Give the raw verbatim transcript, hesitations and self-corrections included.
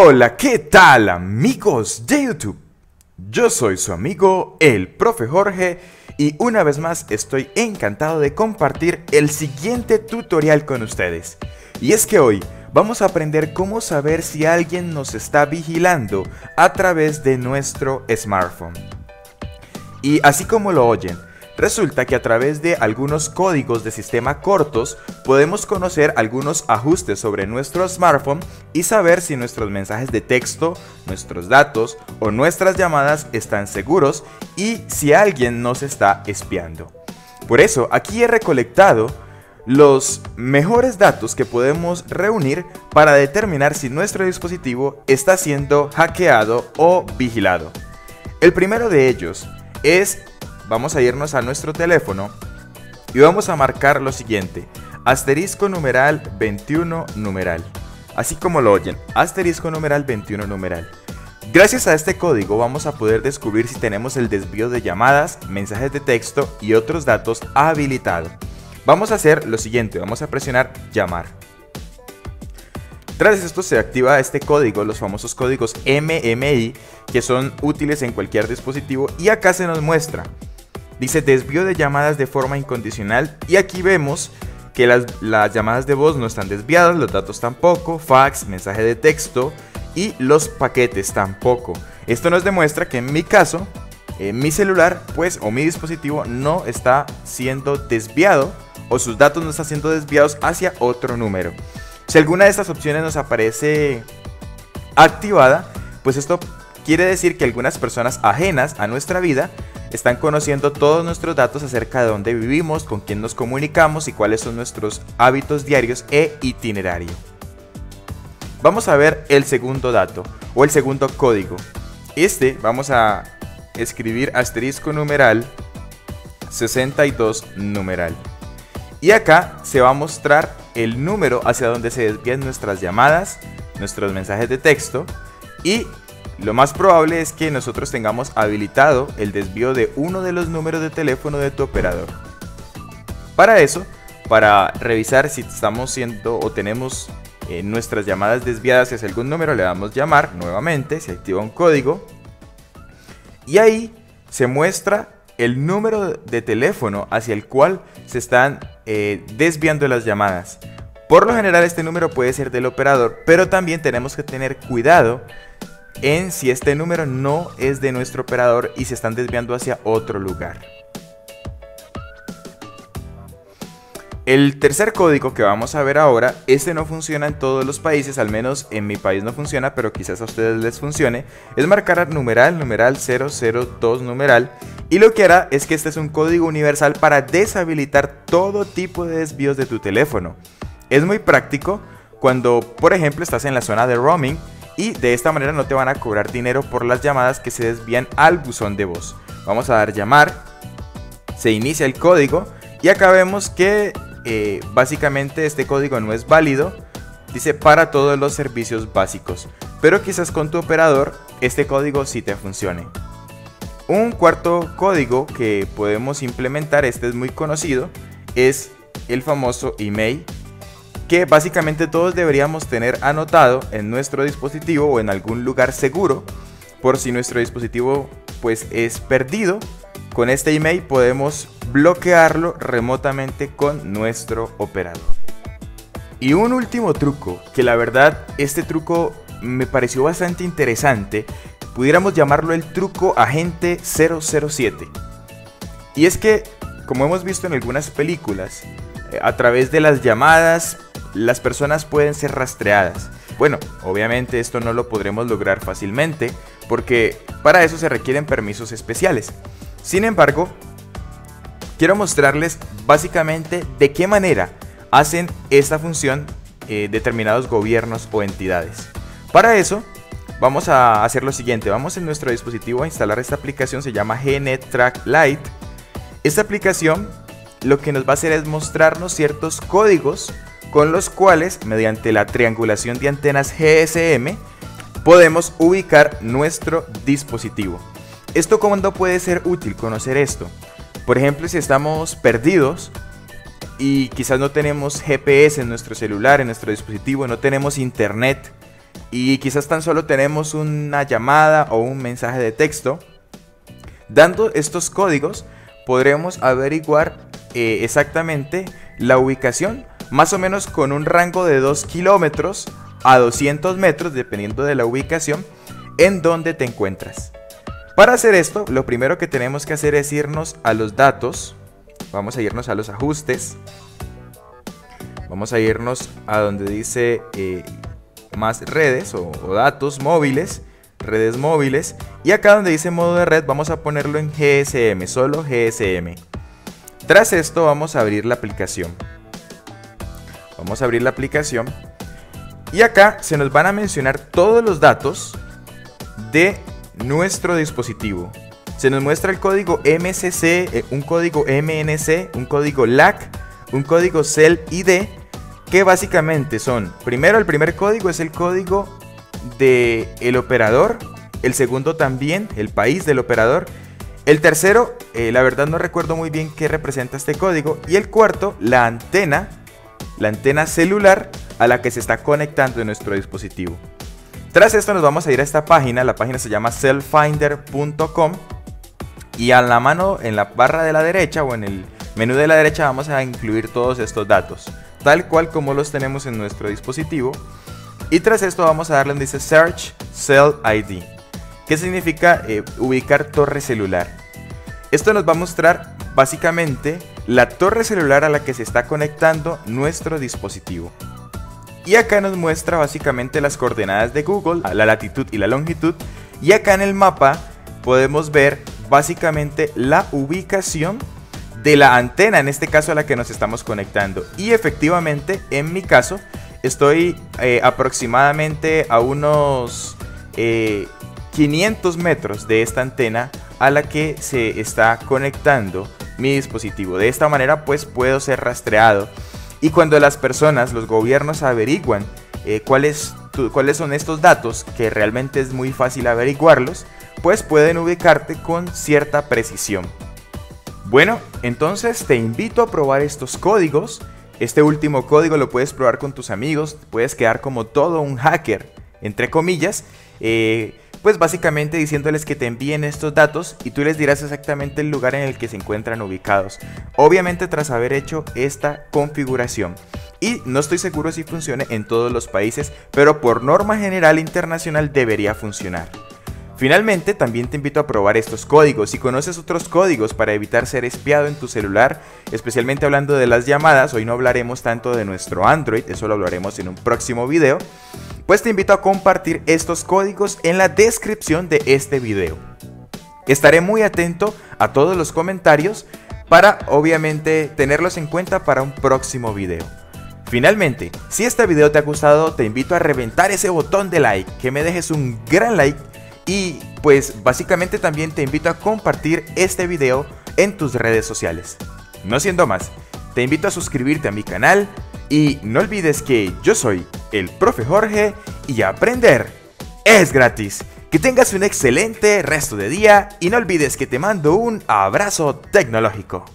Hola, ¿qué tal amigos de YouTube? Yo soy su amigo el profe Jorge y una vez más estoy encantado de compartir el siguiente tutorial con ustedes. Y es que hoy vamos a aprender cómo saber si alguien nos está vigilando a través de nuestro smartphone. Y así como lo oyen, resulta que a través de algunos códigos de sistema cortos podemos conocer algunos ajustes sobre nuestro smartphone y saber si nuestros mensajes de texto, nuestros datos o nuestras llamadas están seguros y si alguien nos está espiando. Por eso aquí he recolectado los mejores datos que podemos reunir para determinar si nuestro dispositivo está siendo hackeado o vigilado. El primero de ellos es, vamos a irnos a nuestro teléfono y vamos a marcar lo siguiente: asterisco numeral veintiuno numeral, así como lo oyen, asterisco numeral veintiuno numeral. Gracias a este código vamos a poder descubrir si tenemos el desvío de llamadas, mensajes de texto y otros datos habilitado. Vamos a hacer lo siguiente, vamos a presionar llamar. Tras esto se activa este código, los famosos códigos M M I, que son útiles en cualquier dispositivo, y acá se nos muestra. Dice desvío de llamadas de forma incondicional y aquí vemos que las, las llamadas de voz no están desviadas, los datos tampoco, fax, mensaje de texto y los paquetes tampoco. Esto nos demuestra que en mi caso, en mi celular pues o mi dispositivo no está siendo desviado o sus datos no están siendo desviados hacia otro número. Si alguna de estas opciones nos aparece activada, pues esto quiere decir que algunas personas ajenas a nuestra vida están conociendo todos nuestros datos acerca de dónde vivimos, con quién nos comunicamos y cuáles son nuestros hábitos diarios e itinerario. Vamos a ver el segundo dato o el segundo código. Este vamos a escribir asterisco numeral sesenta y dos numeral. Y acá se va a mostrar el número hacia donde se desvían nuestras llamadas, nuestros mensajes de texto, y lo más probable es que nosotros tengamos habilitado el desvío de uno de los números de teléfono de tu operador. Para eso, para revisar si estamos siendo o tenemos eh, nuestras llamadas desviadas hacia algún número, le damos llamar nuevamente, se activa un código y ahí se muestra el número de teléfono hacia el cual se están eh, desviando las llamadas. Por lo general este número puede ser del operador, pero también tenemos que tener cuidado en si este número no es de nuestro operador y se están desviando hacia otro lugar. El tercer código que vamos a ver ahora, este no funciona en todos los países, al menos en mi país no funciona, pero quizás a ustedes les funcione. Es marcar numeral, numeral cero cero dos numeral, y lo que hará es que este es un código universal para deshabilitar todo tipo de desvíos de tu teléfono. Es muy práctico cuando, por ejemplo, estás en la zona de roaming y de esta manera no te van a cobrar dinero por las llamadas que se desvían al buzón de voz. Vamos a dar llamar, se inicia el código y acá vemos que Eh, básicamente este código no es válido, dice para todos los servicios básicos, pero quizás con tu operador este código sí te funcione. Un cuarto código que podemos implementar, este es muy conocido, es el famoso email, que básicamente todos deberíamos tener anotado en nuestro dispositivo o en algún lugar seguro, por si nuestro dispositivo pues es perdido. Con este email podemos bloquearlo remotamente con nuestro operador. Y un último truco, que la verdad este truco me pareció bastante interesante, pudiéramos llamarlo el truco agente cero cero siete. Y es que, como hemos visto en algunas películas, a través de las llamadas las personas pueden ser rastreadas. Bueno, obviamente esto no lo podremos lograr fácilmente, porque para eso se requieren permisos especiales. Sin embargo, quiero mostrarles básicamente de qué manera hacen esta función eh, determinados gobiernos o entidades. Para eso vamos a hacer lo siguiente: vamos en nuestro dispositivo a instalar esta aplicación, se llama GNetTrack Lite. Esta aplicación lo que nos va a hacer es mostrarnos ciertos códigos con los cuales, mediante la triangulación de antenas G S M, podemos ubicar nuestro dispositivo. ¿Esto cuándo puede ser útil conocer esto? Por ejemplo, si estamos perdidos y quizás no tenemos G P S en nuestro celular, en nuestro dispositivo, no tenemos internet y quizás tan solo tenemos una llamada o un mensaje de texto. Dando estos códigos podremos averiguar eh, exactamente la ubicación, más o menos con un rango de dos kilómetros a doscientos metros, dependiendo de la ubicación en donde te encuentras. Para hacer esto, lo primero que tenemos que hacer es irnos a los datos. Vamos a irnos a los ajustes. Vamos a irnos a donde dice eh, más redes o, o datos móviles, redes móviles. Y acá donde dice modo de red vamos a ponerlo en G S M, solo G S M. Tras esto vamos a abrir la aplicación. Vamos a abrir la aplicación. Y acá se nos van a mencionar todos los datos de nuestro dispositivo. Se nos muestra el código M C C, eh, un código M N C, un código L A C, un código C E L I D, que básicamente son, primero el primer código es el código del operador, el segundo también el país del operador, el tercero, eh, la verdad no recuerdo muy bien qué representa este código, y el cuarto, la antena, la antena celular a la que se está conectando en nuestro dispositivo. Tras esto nos vamos a ir a esta página, la página se llama cellfinder punto com, y a la mano en la barra de la derecha o en el menú de la derecha vamos a incluir todos estos datos, tal cual como los tenemos en nuestro dispositivo. Y tras esto vamos a darle donde dice Search Cell I D, que significa eh, ubicar torre celular. Esto nos va a mostrar básicamente la torre celular a la que se está conectando nuestro dispositivo. Y acá nos muestra básicamente las coordenadas de Google, la latitud y la longitud. Y acá en el mapa podemos ver básicamente la ubicación de la antena, en este caso a la que nos estamos conectando. Y efectivamente, en mi caso, estoy eh, aproximadamente a unos eh, quinientos metros de esta antena a la que se está conectando mi dispositivo. De esta manera pues puedo ser rastreado. Y cuando las personas, los gobiernos averiguan eh, cuáles, tu, cuáles son estos datos, que realmente es muy fácil averiguarlos, pues pueden ubicarte con cierta precisión. Bueno, entonces te invito a probar estos códigos. Este último código lo puedes probar con tus amigos, puedes quedar como todo un hacker, entre comillas, eh, pues básicamente diciéndoles que te envíen estos datos y tú les dirás exactamente el lugar en el que se encuentran ubicados. Obviamente tras haber hecho esta configuración. Y no estoy seguro si funcione en todos los países, pero por norma general internacional debería funcionar. Finalmente, también te invito a probar estos códigos. Si conoces otros códigos para evitar ser espiado en tu celular, especialmente hablando de las llamadas, hoy no hablaremos tanto de nuestro Android, eso lo hablaremos en un próximo video, pues te invito a compartir estos códigos en la descripción de este video. Estaré muy atento a todos los comentarios para obviamente tenerlos en cuenta para un próximo video. Finalmente, si este video te ha gustado, te invito a reventar ese botón de like, que me dejes un gran like. Y pues básicamente también te invito a compartir este video en tus redes sociales. No siendo más, te invito a suscribirte a mi canal y no olvides que yo soy el profe Jorge y aprender es gratis. Que tengas un excelente resto de día y no olvides que te mando un abrazo tecnológico.